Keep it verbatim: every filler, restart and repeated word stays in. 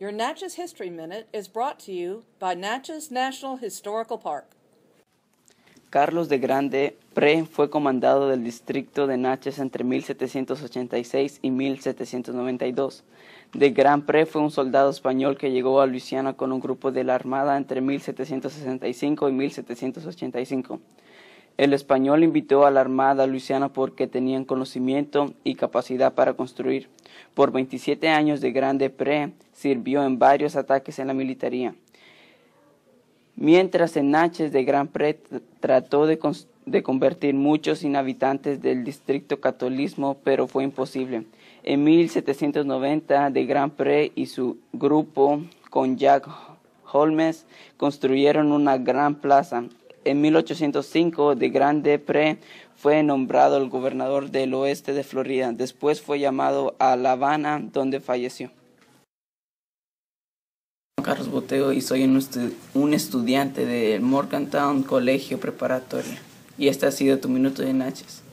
Your Natchez History Minute is brought to you by Natchez National Historical Park. Carlos de Grande Pre fue comandado del distrito de Natchez entre mil setecientos ochenta y seis y mil setecientos noventa y dos. De Grand Pre fue un soldado español que llegó a Luisiana con un grupo de la Armada entre mil setecientos sesenta y cinco y mil setecientos ochenta y cinco. El español invitó a la Armada luisiana porque tenían conocimiento y capacidad para construir. Por veintisiete años de Grande Pre sirvió en varios ataques en la militaría. Mientras en Natchez de Grand Pre trató de, de convertir muchos inhabitantes del distrito catolicismo, pero fue imposible. En mil setecientos noventa de Grand Pre y su grupo con Jack Holmes construyeron una gran plaza. En mil ochocientos cinco de Grande Pre fue nombrado el gobernador del oeste de Florida. Después fue llamado a La Habana, donde falleció. Carlos Boteo y soy un, estu un estudiante del Morgantown Colegio Preparatorio. Y este ha sido tu Minuto de Natchez.